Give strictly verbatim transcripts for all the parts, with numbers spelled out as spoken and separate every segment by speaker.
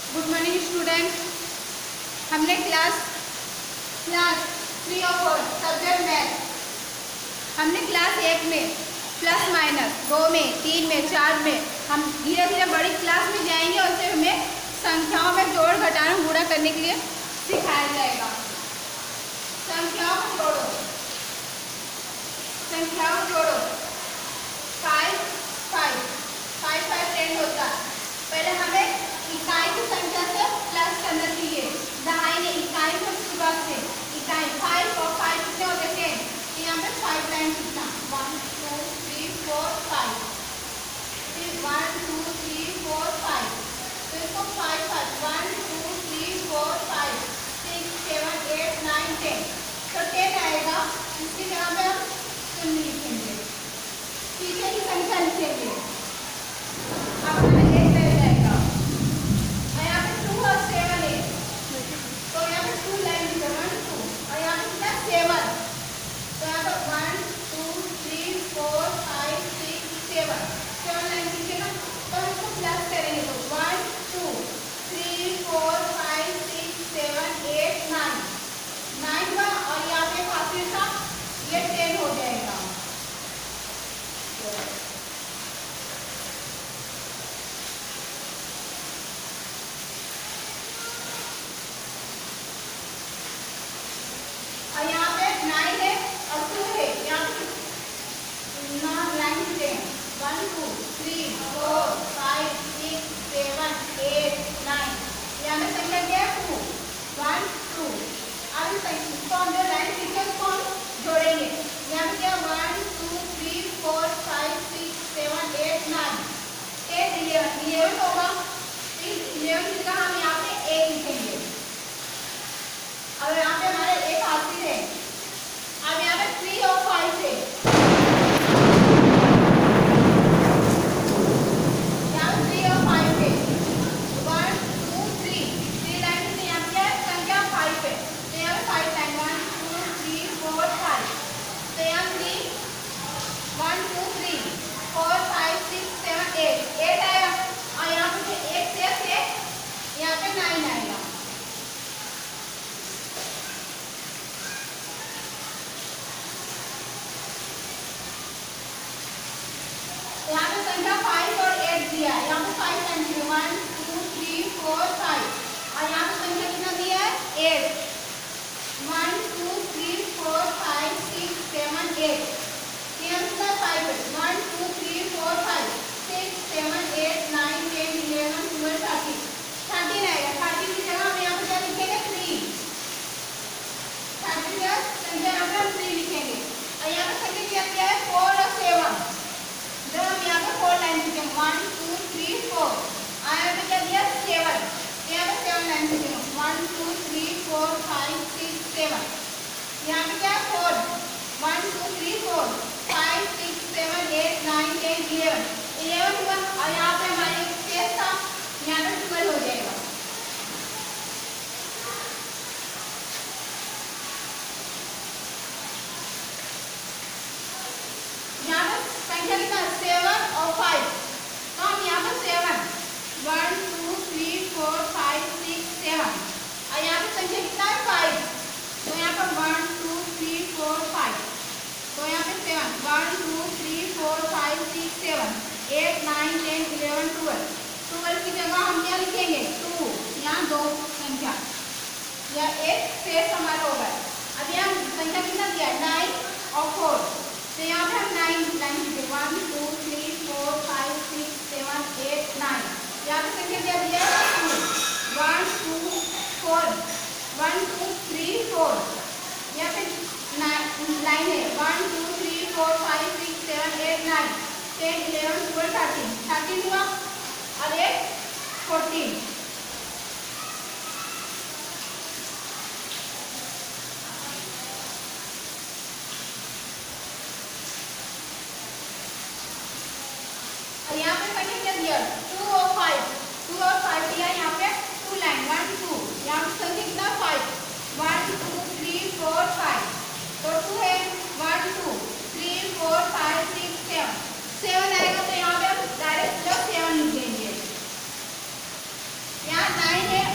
Speaker 1: Good morning student. हमने class class three और four subject math, हमने क्लास एक में प्लस माइनस, दो में, तीन में, चार में, हम धीरे धीरे बड़ी क्लास में जाएंगे और उससे हमें संख्याओं में जोड़ घटाना गुणा करने के लिए सिखाया जाएगा। संख्याओं को जोड़ो, संख्याओं जोड़ो। Five five five five ten होता है। पहले हमें इकाई की संख्या से प्लस करना चाहिए, दहाई ने इकाई को सुबह से इकाई फाइव और फाइव कितने होते टेन, तो यहाँ पे फाइव लाइन कितना one two three four five, फिर one two three four five, तो इसको five five one two three four five six seven eight nine ten, तो टेन आएगा। इसकी जगह पे हम शून्य लिखेंगे, पीछे की संख्या लिखेंगे। अब हमें एक रह जाएगा और यहाँ पे टू और सेवन है, तो यहाँ पे टू लाइन लिखे वन टू, और यहाँ पे कितना सेवन, तो यहाँ पे one two three four five six seven, seven line लिखे ना, तो इसको प्लस करेंगे तो one two three four five six seven eight nine, nine का और यहाँ पे आखिर था ये टेन हो जाएगा। और यहाँ पे नाइन है और टू है, यहाँ पे line ten one two three four five six seven eight nine, यहाँ पे संख्या क्या है टू वन टू। अब इसको जो लाइन लिखे उसको हम जोड़ेंगे, यहाँ पे क्या one two three four five six seven eight nine ten eleven, eleven होगा, इलेवन की जगह हम यहाँ पे एक लिखेंगे। अब यहाँ पे हमारे एक हासिल है, अब यहाँ पे थ्री और फाइव है, यहाँ पे थ्री और फाइव है, one two three, three line से यहाँ क्या है संख्या फाइव है, तो यहाँ पे five line one two three four five, तो यहाँ three one two three four five six seven eight, eight आया, और यहाँ पे एक से एक यहाँ पे नाइन आएगा। यहाँ पे संख्या फाइव और एट दिया है, यहाँ पे फाइव लाइन दिया one two three four five, और यहाँ पे संख्या कितना दिया है eight, one two three four five six seven eight, यहाँ कितना फाइव है one two three four five six seven eight nine ten eleven twelve thirteen, thirteen आएगा। थर्टीन की जगह हम यहाँ पे क्या लिखेंगे थ्री, थर्टीन का संख्या यहाँ पे हम थ्री लिखेंगे, और यहाँ पे संख्या क्या दिया है फोर और सेवन, जब हम यहाँ पे फोर लाइन लिखेंगे वन टू थ्री फोर, और यहाँ पे क्या दिया सेवन, यहाँ पे सेवन लाइन लिखेंगे one two three four five six seven, यहाँ पे क्या four one two three four five six seven eight nine ten eleven, eleven हुआ, और यहाँ पे हमारे शेष था यहाँ पे ट्वेल्व हो जाएगा। यहाँ पे संख्या कितना सेवन और फाइव, तो हम यहाँ पे seven one two three four five six seven, और यहाँ पे संख्या कितना है फाइव, तो यहाँ पे one two three four five, तो यहाँ पे seven one two three four five six seven eight nine ten eleven twelve, twelve की जगह हम क्या लिखेंगे टू, यहाँ दो संख्या या एक शेष हमारा होगा। अब यहाँ संख्या कितना दिया है नाइन और फोर, तो यहाँ पे हम नाइन लाइन लिखे one two three four five six seven eight nine, यहाँ पे संख्या क्या दिया है two, one two four one two three four, यहाँ पे लाइन है one two three four five six seven eight nine ten eleven twelve thirteen, thirteen हुआ, और एक फोर्टीन। और यहाँ पे संख्या क्या दिया टू और फाइव, टू और फाइव दिया, यहाँ पे टू लाइन वन टू, यहाँ पे संख्या कितना five one two three four five, तो टू है one two three four five six seven, seven आएगा, तो यहाँ पे हम डायरेक्ट जो सेवन लिखेंगे।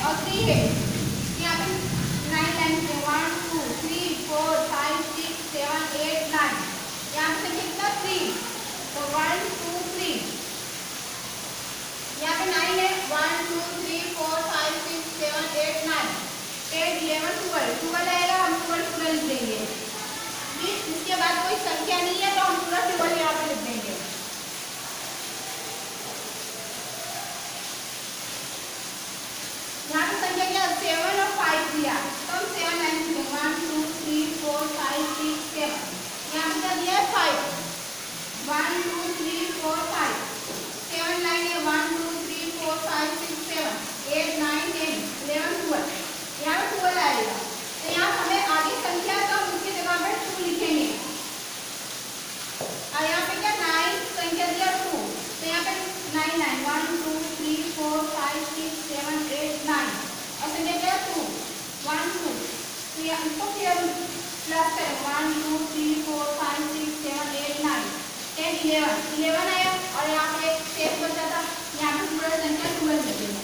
Speaker 1: और थ्री है, यहाँ पे नाइन लाइन है, one two three four five six seven eight nine, यहाँ पे कितना थ्री, तो वन टू थ्री, यहाँ पे नाइन है, one two three four five six seven eight nine, ten eleven twelve, twelve आएगा हम ट्वेल्व पूरा लिख देंगे। इसके बाद कोई संख्या नहीं है तो हम पूरा ट्वेल्व यहाँ पे लिख देंगे। यहाँ पे संख्या क्या सेवन और फाइव दिया तो हम सेवन लाइन लिखेंगे, one two three four five six seven, यहाँ पे क्या दिया है five, one two three four five, seven line है, one two three four five six seven eight nine ten eleven twelve, यहाँ पे ट्वेल्व आएगा। तो यहाँ हमें आगे संख्या तो हम उसकी जगह पे टू लिखेंगे, और यहाँ पे क्या नाइन संख्या दिया टू, तो यहाँ पे nine nine one two three four five six seven eight nine, और संख्या क्या टू वन टू, तो यहाँ इसको फिर प्लस करें, one two three four five six seven eight nine ten eleven, eleven आया, और यहाँ पे एक शेप बचा था, यहाँ पे पूरा संख्या ट्वेल्व लगेगा।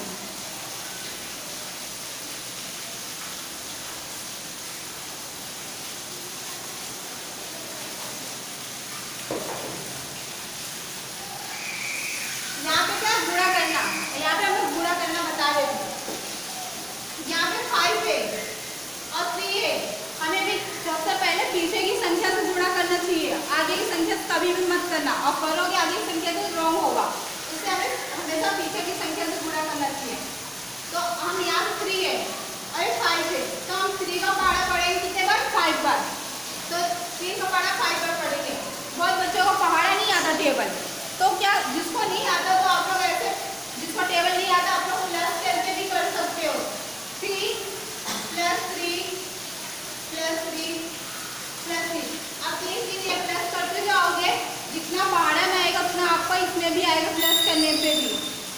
Speaker 1: यहाँ पे क्या गुणा करना, यहाँ पे हमें गुणा करना बता रहे थे। यहाँ पे फाइव है और थ्री है, हमें भी सबसे पहले पीछे की संख्या से गुणा करना चाहिए, आगे की संख्या से कभी भी मत करना, और करोगे आगे की संख्या तो रॉन्ग होगा, इससे हमें हमेशा पीछे की संख्या से गुणा करना चाहिए। तो हम यहाँ थ्री है और फाइव है, तो हम थ्री का पहाड़ा पढ़ेंगे कितने बार, फाइव बार, तो थ्री का पहाड़ा फाइव बार पढ़ेंगे। बहुत बच्चों को पहाड़ा नहीं आता टेबल, तो क्या जिसको नहीं आता तो आप लोग ऐसे, जिसको टेबल नहीं आता आप लोग प्लस करके भी कर सकते हो, three plus three plus three plus three, आप तीन तीन ये प्लस करते जाओगे, जितना पहाड़ा में आएगा उतना आपका इसमें भी आएगा प्लस करने पे भी।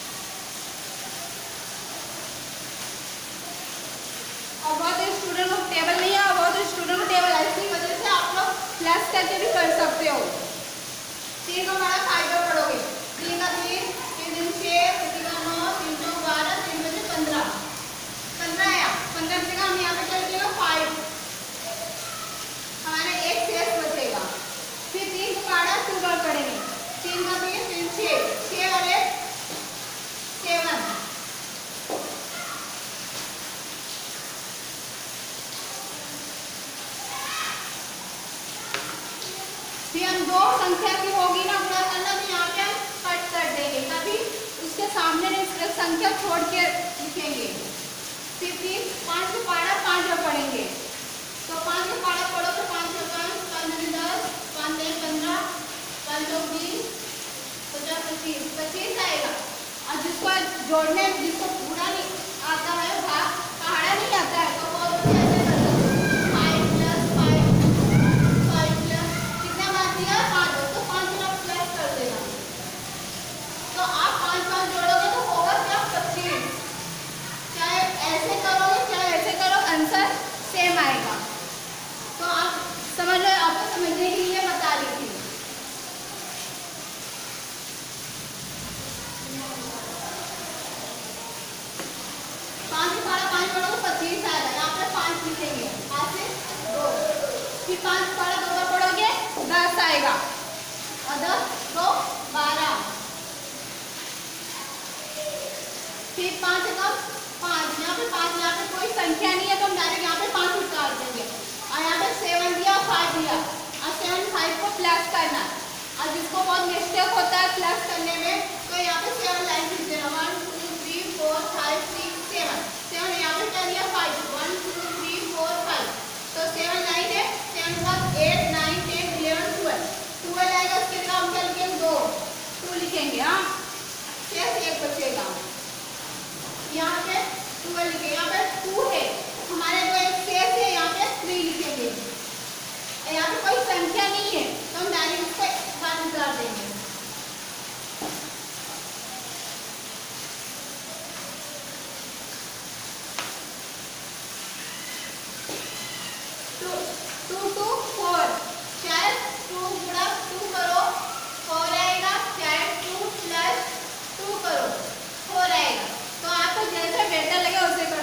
Speaker 1: और बहुत स्टूडेंट को टेबल नहीं है, और बहुत स्टूडेंट को टेबल है, इसकी वजह से आप लोग प्लस करके भी कर सकते हो। तीन का हमारा फाइव पढ़ोगे, तीन का तीन, तीन दिन छः, तीन का नौ, तीन सौ बारह, तीन बजे पंद्रह, पंद्रह आया, पंद्रह जगह हम यहाँ पे कर देगा फाइव, हमारे एक शेष बचेगा। फिर तीन को बारह टू बार पढ़ेंगे, तीन का तीन, तीन छः, छः और एक सेवन, फिर हम दो संख्या की होगी ना गुणा करना, तो यहाँ पे हम कट कर देंगे, कभी उसके सामने संख्या छोड़ के लिखेंगे। फिर तीन पाँच को पारा पाँच बार पढ़ेंगे, तो पाँच को पारा पढ़ो तो पाँच सौ पाँच, पाँच में दस, पाँच में पंद्रह, पाँच सौ बीस, पचास पच्चीस, पच्चीस आएगा। और जिसको जोड़ने जिसको पूरा नहीं आता है, भाग पहाड़ा नहीं आता है, तो वो ऐसे कर सकते five plus five, five plus कितना बात दिया पाँच, तो पाँच का प्लस कर देना, तो आप पाँच पाँच जोड़ोगे तो होगा क्या पच्चीस, चाहे ऐसे करोगे चाहे ऐसे करो आंसर सेम आएगा। तो आप समझ लो, आपको समझने के लिए बता रही थी। पाँच पारा पाँच पढ़ोगे पच्चीस आएगा, यहाँ पे पाँच लिखेंगे, पाँच से दो, फिर पाँच पारा दो बार पढ़ोगे दस आएगा, और दस दो बारह, फिर पाँच कम पाँच, यहाँ पे पाँच, यहाँ पे कोई संख्या नहीं है तो हम डायरेक्ट यहाँ पे पाँच उतार देंगे, और यहाँ पे सेवन दिया फाइव दिया, और सेवन फाइव को प्लस करना, और जिसको बहुत मिस्टेक होता है प्लस करने में, तो यहाँ पे सेवन लाइन लिख देना, one two three four five six seven, seven यहाँ पे क्या दिया five, one two three four five, तो सेवन लाइन है, seven plus eight nine ten eleven twelve, twelve आएगा, उसके लिए हम क्या लिखेंगे दो, टू लिखेंगे, हाँ शेष एक बचेगा, यहाँ पे ट्वेल्व लिखेंगे, यहाँ पे टू है हमारे को एक शेष है, यहाँ पे थ्री लिखेंगे, यहाँ पे कोई संख्या नहीं है तो हम डायरेक्ट इसको वन उतार देंगे। टू टू टू फोर, चाहे टू गुणा टू करो फोर आएगा, चाहे टू प्लस टू करो फोर आएगा, तो आपको जैसे बेटर लगे उसे करो।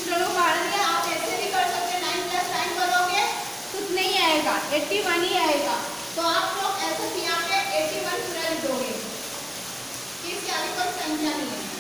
Speaker 1: दूसरों को बढ़ा दिया। आप ऐसे भी कर सकते हैं, नाइन प्लस नाइन करोगे कुछ नहीं आएगा, एट्टी वन ही आएगा। तो आप लोग ऐसे यहाँ पे एट्टी वन पूरा लिख दोगे, इसके आगे कोई संख्या नहीं है।